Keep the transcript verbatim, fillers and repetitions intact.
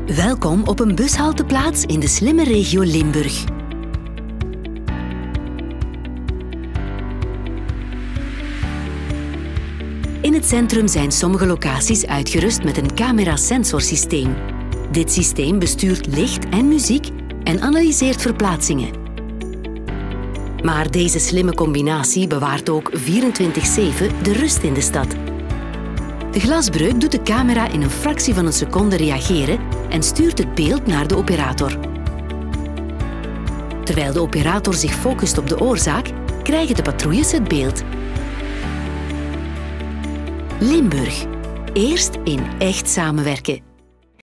Welkom op een bushalteplaats in de slimme regio Limburg. In het centrum zijn sommige locaties uitgerust met een camera-sensorsysteem. Dit systeem bestuurt licht en muziek en analyseert verplaatsingen. Maar deze slimme combinatie bewaart ook vierentwintig zeven de rust in de stad. De glasbreuk doet de camera in een fractie van een seconde reageren en stuurt het beeld naar de operator. Terwijl de operator zich focust op de oorzaak, krijgen de patrouilles het beeld. Limburg. Eerst in echt samenwerken.